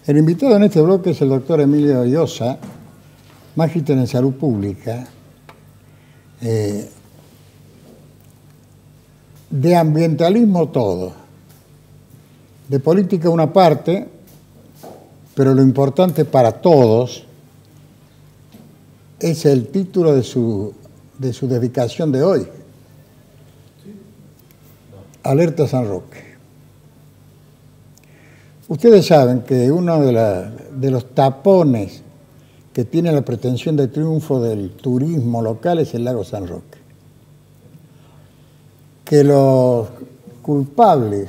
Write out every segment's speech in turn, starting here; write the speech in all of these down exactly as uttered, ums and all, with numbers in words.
El invitado en este bloque es el doctor Emilio Llosa, magíster en salud pública, eh, de ambientalismo todo, de política una parte, pero lo importante para todos es el título de su, de su dedicación de hoy. Alerta San Roque. Ustedes saben que uno de, la, de los tapones que tiene la pretensión de triunfo del turismo local es el lago San Roque. Que los culpables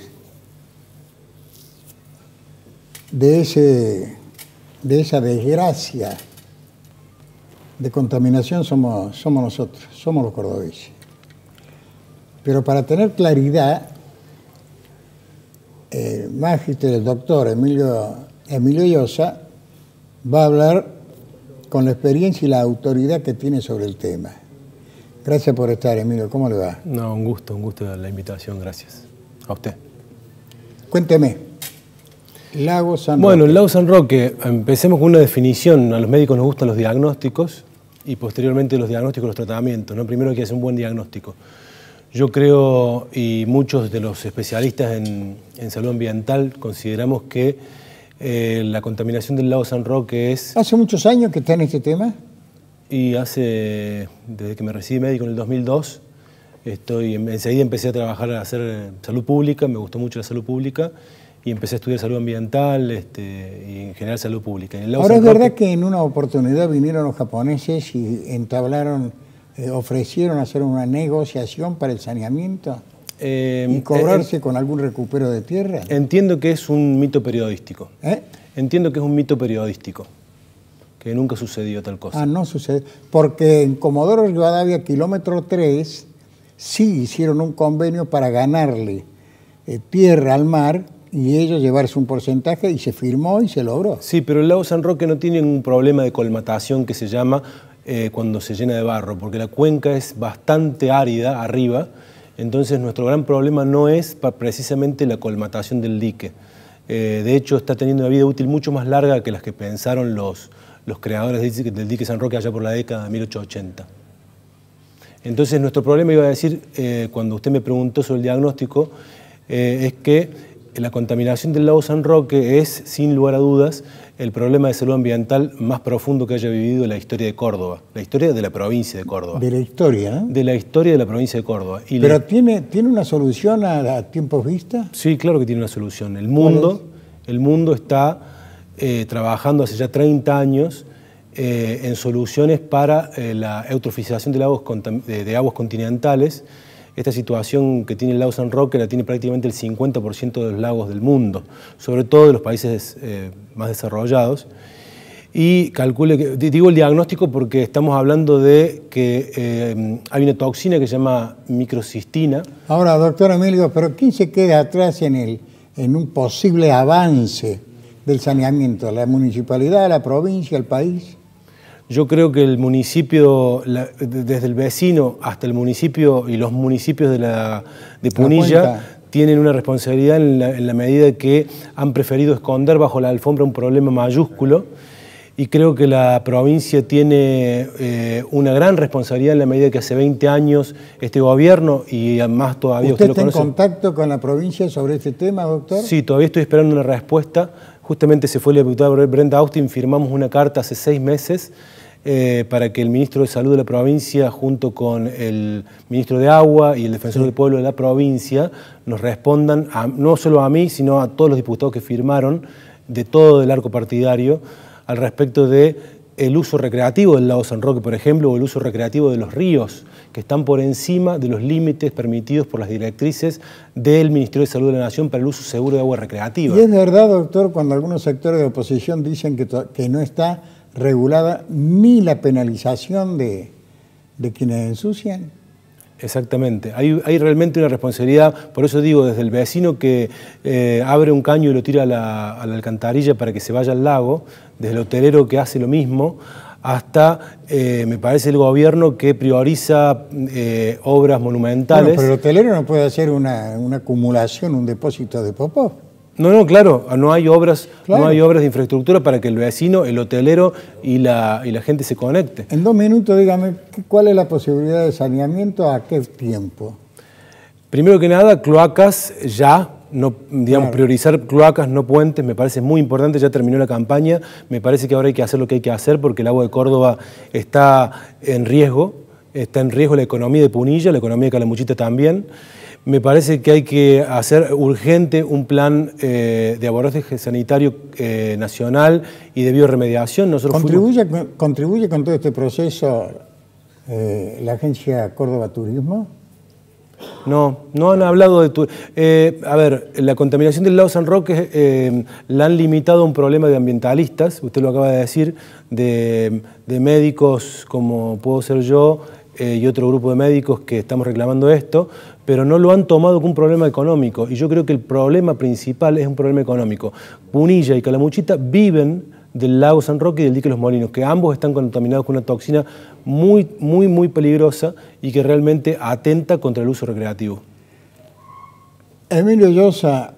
de, ese, de esa desgracia de contaminación somos, somos nosotros, somos los cordobeses. Pero para tener claridad, el magíster, el doctor Emilio, Emilio Llosa, va a hablar con la experiencia y la autoridad que tiene sobre el tema. Gracias por estar, Emilio. ¿Cómo le va? No, un gusto, un gusto la invitación, gracias. A usted. Cuénteme. Lago San Roque. Bueno, el lago San Roque, empecemos con una definición. A los médicos nos gustan los diagnósticos y posteriormente los diagnósticos, los tratamientos, ¿no? Primero hay que hacer un buen diagnóstico. Yo creo, y muchos de los especialistas en, en salud ambiental consideramos que eh, la contaminación del lago San Roque es... ¿Hace muchos años que está en este tema? Y hace, desde que me recibí médico en el dos mil dos, estoy, enseguida empecé a trabajar, a hacer salud pública, me gustó mucho la salud pública, y empecé a estudiar salud ambiental este, y en general salud pública. En Ahora, ¿es verdad que en una oportunidad vinieron los japoneses y entablaron, eh, ofrecieron hacer una negociación para el saneamiento eh, y cobrarse eh, con algún recupero de tierra? Entiendo que es un mito periodístico. ¿Eh? Entiendo que es un mito periodístico, que nunca sucedió tal cosa. Ah, no sucedió. Porque en Comodoro Rivadavia, kilómetro tres, sí hicieron un convenio para ganarle eh, tierra al mar y ellos llevarse un porcentaje y se firmó y se logró. Sí, pero el lago San Roque no tiene un problema de colmatación que se llama eh, cuando se llena de barro, porque la cuenca es bastante árida arriba, entonces nuestro gran problema no es precisamente la colmatación del dique. Eh, de hecho, está teniendo una vida útil mucho más larga que las que pensaron los, los creadores del dique San Roque allá por la década de mil ochocientos ochenta. Entonces, nuestro problema, iba a decir, eh, cuando usted me preguntó sobre el diagnóstico, eh, es que la contaminación del lago San Roque es, sin lugar a dudas, el problema de salud ambiental más profundo que haya vivido la historia de Córdoba, la historia de la provincia de Córdoba. De la historia, ¿no? De la historia de la provincia de Córdoba. Y ¿Pero le... tiene, tiene una solución a, a tiempos vista? Sí, claro que tiene una solución. El mundo, el mundo está eh, trabajando hace ya treinta años eh, en soluciones para eh, la eutrofización de aguas, de, de aguas continentales. Esta situación que tiene el lago San Roque la tiene prácticamente el cincuenta por ciento de los lagos del mundo, sobre todo de los países eh, más desarrollados. Y calcule que, digo el diagnóstico porque estamos hablando de que eh, hay una toxina que se llama microcistina. Ahora, doctor Emilio, ¿pero quién se queda atrás en, el, en un posible avance del saneamiento? ¿La municipalidad, la provincia, el país? Yo creo que el municipio, la, desde el vecino hasta el municipio y los municipios de, la, de Punilla tienen una responsabilidad en la, en la medida que han preferido esconder bajo la alfombra un problema mayúsculo, y creo que la provincia tiene eh, una gran responsabilidad en la medida que hace veinte años este gobierno, y más todavía usted, usted lo conoce. ¿Está en contacto con la provincia sobre este tema, doctor? Sí, todavía estoy esperando una respuesta. Justamente se fue la diputada Brenda Austin, firmamos una carta hace seis meses eh, para que el ministro de Salud de la provincia, junto con el ministro de Agua y el defensor sí. del pueblo de la provincia, nos respondan, a, no solo a mí, sino a todos los diputados que firmaron, de todo el arco partidario, al respecto de el uso recreativo del lago San Roque, por ejemplo, o el uso recreativo de los ríos, que están por encima de los límites permitidos por las directrices del Ministerio de Salud de la Nación para el uso seguro de agua recreativa. Y es verdad, doctor, cuando algunos sectores de oposición dicen que, que no está regulada ni la penalización de, de quienes ensucian. Exactamente, hay, hay realmente una responsabilidad, por eso digo, desde el vecino que eh, abre un caño y lo tira a la, a la alcantarilla para que se vaya al lago, desde el hotelero que hace lo mismo, hasta, eh, me parece, el gobierno que prioriza eh, obras monumentales. Bueno, pero el hotelero no puede hacer una, una acumulación, un depósito de popó. No, no, claro, no hay obras, Claro. no hay obras de infraestructura para que el vecino, el hotelero y la, y la gente se conecte. En dos minutos, dígame, ¿cuál es la posibilidad de saneamiento a qué tiempo? Primero que nada, cloacas ya, no, digamos, Claro. priorizar cloacas, no puentes, me parece muy importante, ya terminó la campaña, me parece que ahora hay que hacer lo que hay que hacer porque el agua de Córdoba está en riesgo, está en riesgo la economía de Punilla, la economía de Calamuchita también. Me parece que hay que hacer urgente un plan eh, de abordaje sanitario eh, nacional y de bioremediación. Nosotros ¿Contribuye, fuimos... ¿Contribuye con todo este proceso eh, la agencia Córdoba Turismo? No, no han hablado de... Tu, eh, a ver, la contaminación del lago San Roque eh, la han limitado a un problema de ambientalistas, usted lo acaba de decir, de, de médicos como puedo ser yo eh, y otro grupo de médicos que estamos reclamando esto, pero no lo han tomado como un problema económico. Y yo creo que el problema principal es un problema económico. Punilla y Calamuchita viven del lago San Roque y del dique Los Molinos, que ambos están contaminados con una toxina muy, muy, muy peligrosa y que realmente atenta contra el uso recreativo. Emilio Llosa,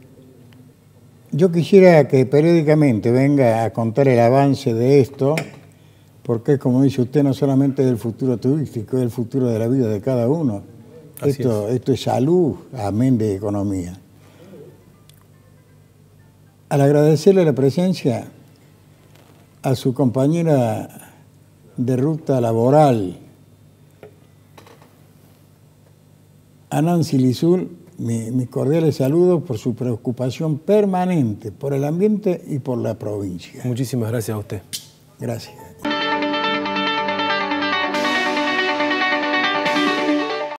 yo quisiera que periódicamente venga a contar el avance de esto, porque como dice usted, no solamente del futuro turístico, es el futuro de la vida de cada uno. Esto es. esto es salud, amén de economía. Al agradecerle la presencia a su compañera de ruta laboral, a Nancy Lizul, mi, mis cordiales saludos por su preocupación permanente por el ambiente y por la provincia. Muchísimas gracias a usted. Gracias.